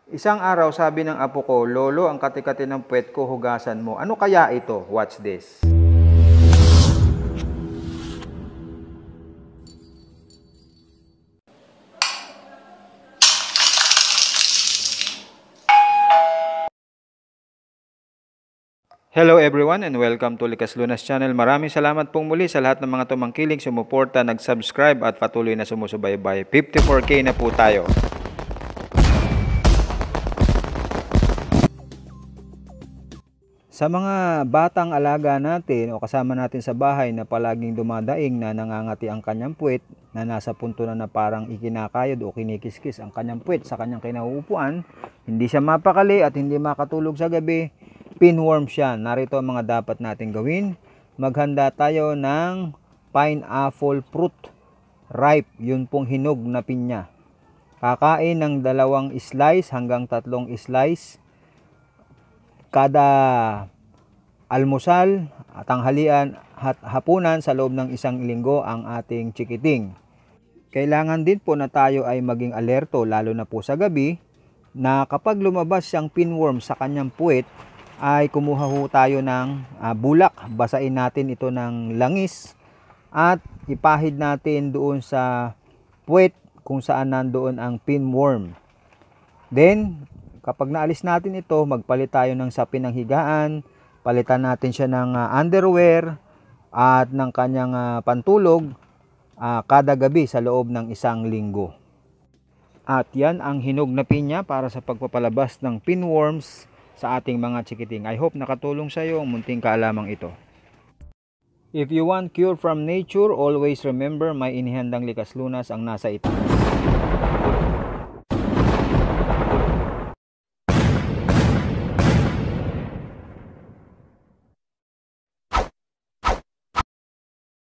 Isang araw sabi ng apo ko, "Lolo, ang kati-kati ng puwet ko, hugasan mo." Ano kaya ito? Watch this. Hello everyone and welcome to Likas Lunas channel. Maraming salamat pong muli sa lahat ng mga tumangkilig, sumuporta, nag-subscribe at patuloy na sumusubaybay. 54K na po tayo. Sa mga batang alaga natin o kasama natin sa bahay na palaging dumadaing na nangangati ang kanyang puwet, na nasa punto na parang ikinakayod o kinikiskis ang kanyang puwet sa kanyang kinauupuan, hindi siya mapakali at hindi makatulog sa gabi, pinworm siya. Narito ang mga dapat natin gawin. Maghanda tayo ng pineapple fruit ripe, yun pong hinog na pinya. Kakain ng 2 slice hanggang 3 slice kada almusal, tanghalian at hapunan sa loob ng 1 linggo ang ating chikiting. Kailangan din po na tayo ay maging alerto lalo na po sa gabi na kapag lumabas siyang pinworm sa kanyang puwet, ay kumuha ho tayo ng bulak, basain natin ito ng langis at ipahid natin doon sa puwet kung saan nandoon ang pinworm. Then, kapag naalis natin ito, magpalit tayo ng sapin ng higaan, palitan natin siya ng underwear at ng kanyang pantulog kada gabi sa loob ng 1 linggo. At yan ang hinog na pinya para sa pagpapalabas ng pinworms sa ating mga chikiting. I hope nakatulong sa iyo ang munting kaalamang ito. If you want cure from nature, always remember may inihandang Likas Lunas ang nasa ito.